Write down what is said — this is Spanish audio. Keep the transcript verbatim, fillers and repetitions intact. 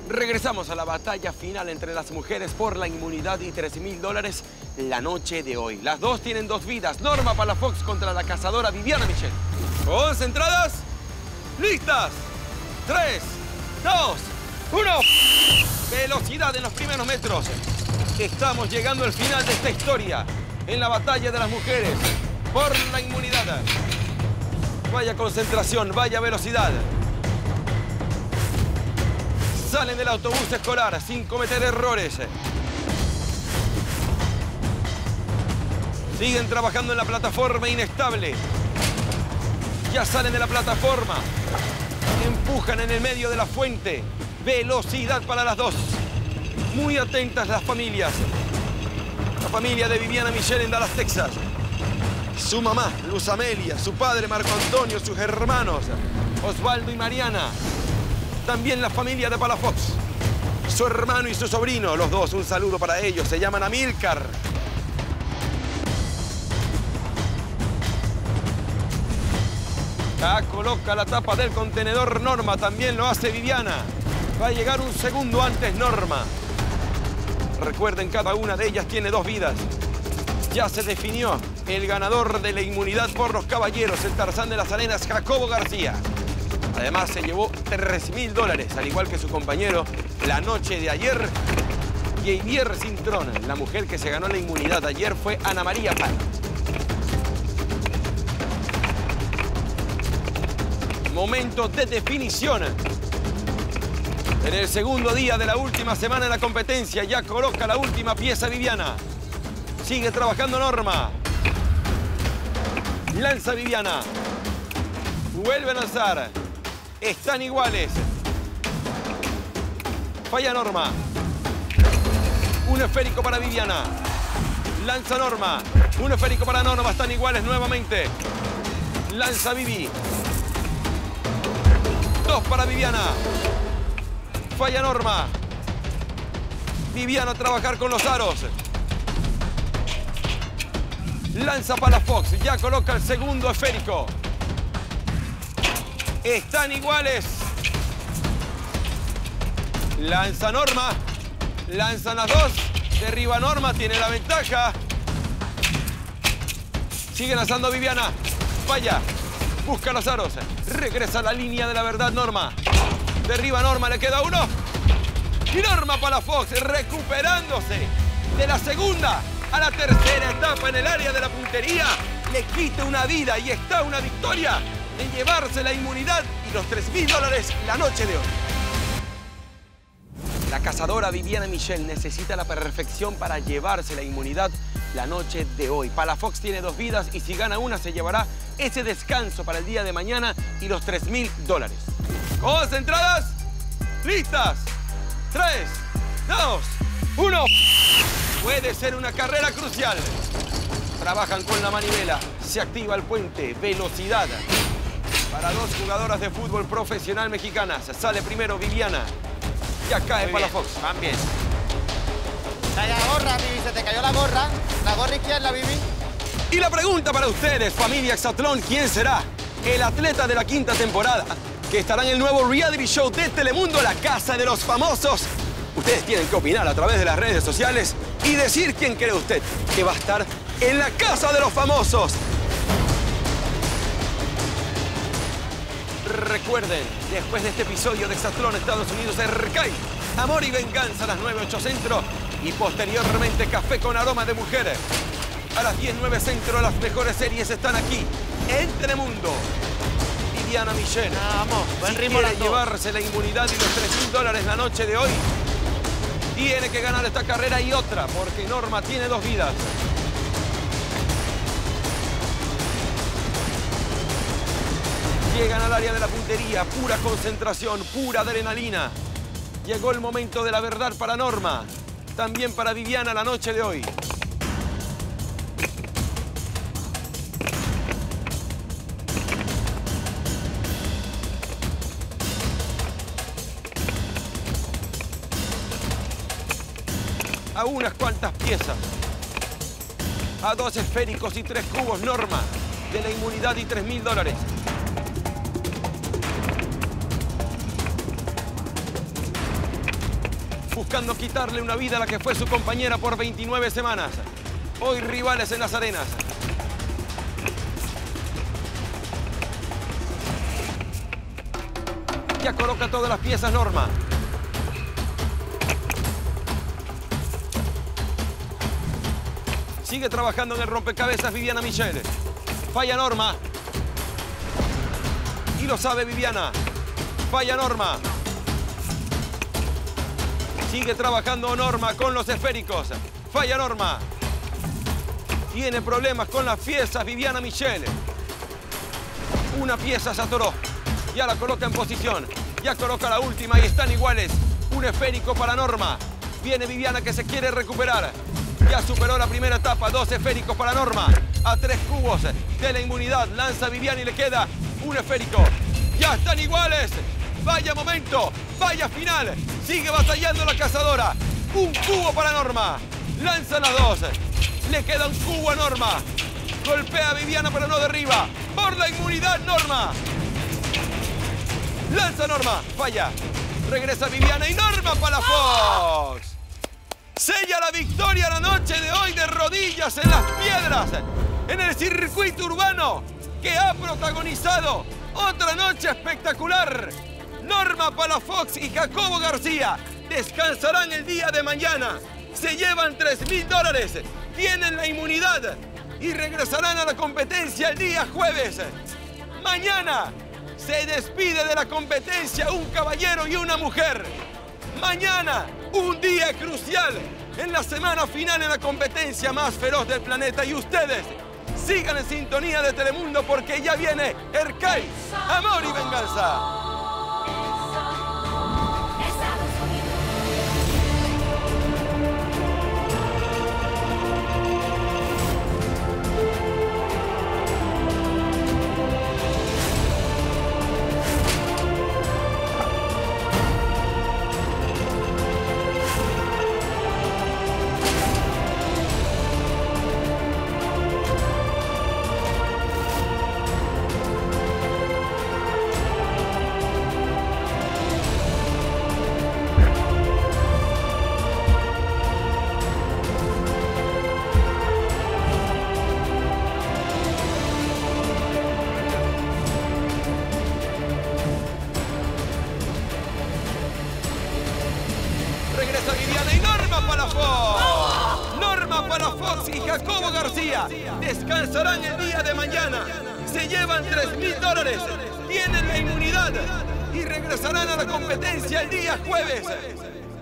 Regresamos a la batalla final entre las mujeres por la inmunidad y trece mil dólares la noche de hoy. Las dos tienen dos vidas. Norma Palafox contra la cazadora Viviana Michel. ¿Concentradas? ¡Listas! Tres, dos, uno. Velocidad en los primeros metros. Estamos llegando al final de esta historia en la batalla de las mujeres por la inmunidad. Vaya concentración, vaya velocidad. Salen del autobús escolar sin cometer errores. Siguen trabajando en la plataforma inestable. Ya salen de la plataforma. Empujan en el medio de la fuente. Velocidad para las dos. Muy atentas las familias. La familia de Viviana Michel en Dallas, Texas. Su mamá, Luz Amelia, su padre, Marco Antonio, sus hermanos, Osvaldo y Mariana. También la familia de Palafox. Su hermano y su sobrino, los dos, un saludo para ellos. Se llaman Amílcar. Ya coloca la tapa del contenedor Norma, también lo hace Viviana. Va a llegar un segundo antes Norma. Recuerden, cada una de ellas tiene dos vidas. Ya se definió el ganador de la inmunidad por los caballeros, el Tarzán de las Arenas, Jacobo García. Además, se llevó tres mil dólares, al igual que su compañero, la noche de ayer. Javier Cintrón, la mujer que se ganó la inmunidad ayer, fue Ana María Paz. Momento de definición. En el segundo día de la última semana de la competencia, ya coloca la última pieza Viviana. Sigue trabajando Norma. Lanza Viviana. Vuelve a lanzar. Están iguales. Falla Norma. Un esférico para Viviana. Lanza Norma. Un esférico para Norma. Están iguales nuevamente. Lanza Vivi. Dos para Viviana. Falla Norma. Viviana a trabajar con los aros. Lanza Palafox. Ya coloca el segundo esférico. Están iguales. Lanza Norma. Lanzan las dos. Derriba Norma. Tiene la ventaja. Sigue lanzando Viviana. Falla. Busca los aros. Regresa a la línea de la verdad Norma. Derriba Norma. Le queda uno. Y Norma Palafox recuperándose de la segunda a la tercera etapa en el área de la puntería. Le quita una vida y está una victoria en llevarse la inmunidad y los tres mil dólares la noche de hoy. La cazadora Viviana Michel necesita la perfección para llevarse la inmunidad la noche de hoy. Palafox tiene dos vidas y si gana una se llevará ese descanso para el día de mañana y los tres mil dólares. ¿Concentradas? ¿Listas? Tres, dos, uno. Puede ser una carrera crucial. Trabajan con la manivela. Se activa el puente. Velocidad. Para dos jugadoras de fútbol profesional mexicanas. Sale primero Viviana. Ya cae Palafox. Van bien. Cae la gorra, Vivi. Se te cayó la gorra. La gorra izquierda, Vivi. Y la pregunta para ustedes, familia Exatlón, ¿quién será el atleta de la quinta temporada que estará en el nuevo reality show de Telemundo, La Casa de los Famosos? Ustedes tienen que opinar a través de las redes sociales y decir quién cree usted que va a estar en la Casa de los Famosos. Recuerden, después de este episodio de Exatlón Estados Unidos, Ercay, Amor y Venganza a las nueve, ocho Centro y posteriormente Café con Aroma de Mujer. A las diez, nueve Centro, las mejores series están aquí en Telemundo. Viviana Michel, vamos, buen si ritmo quiere llevarse la inmunidad y los tres mil dólares la noche de hoy, tiene que ganar esta carrera y otra, porque Norma tiene dos vidas. Llegan al área de la puntería, pura concentración, pura adrenalina. Llegó el momento de la verdad para Norma, también para Viviana la noche de hoy. A unas cuantas piezas. A dos esféricos y tres cubos, Norma, de la inmunidad y tres mil dólares. buscando quitarle una vida a la que fue su compañera por veintinueve semanas. Hoy rivales en las arenas. Ya coloca todas las piezas Norma. Sigue trabajando en el rompecabezas Viviana Michel. Falla Norma. Y lo sabe Viviana. Falla Norma. Sigue trabajando Norma con los esféricos. Falla Norma. Tiene problemas con las piezas Viviana Michel. Una pieza se atoró. Ya la coloca en posición. Ya coloca la última y están iguales. Un esférico para Norma. Viene Viviana que se quiere recuperar. Ya superó la primera etapa. Dos esféricos para Norma. A tres cubos de la inmunidad. Lanza Viviana y le queda un esférico. Ya están iguales. Vaya momento. Vaya final. Sigue batallando la cazadora. Un cubo para Norma. Lanza las dos. Le queda un cubo a Norma. Golpea a Viviana pero no derriba. Por la inmunidad Norma. Lanza Norma. Falla. Regresa Viviana y Norma Palafox. Sella la victoria la noche de hoy de rodillas en las piedras. En el circuito urbano que ha protagonizado otra noche espectacular. Norma Palafox y Jacobo García descansarán el día de mañana. Se llevan tres mil dólares. Tienen la inmunidad y regresarán a la competencia el día jueves. Mañana se despide de la competencia un caballero y una mujer. Mañana, un día crucial en la semana final en la competencia más feroz del planeta. Y ustedes sigan en sintonía de Telemundo porque ya viene Ercay, Amor y Venganza. Regresa Viviana y Norma Palafox. Norma Palafox y Jacobo García descansarán el día de mañana. Se llevan tres mil dólares. Tienen la inmunidad y regresarán a la competencia el día jueves.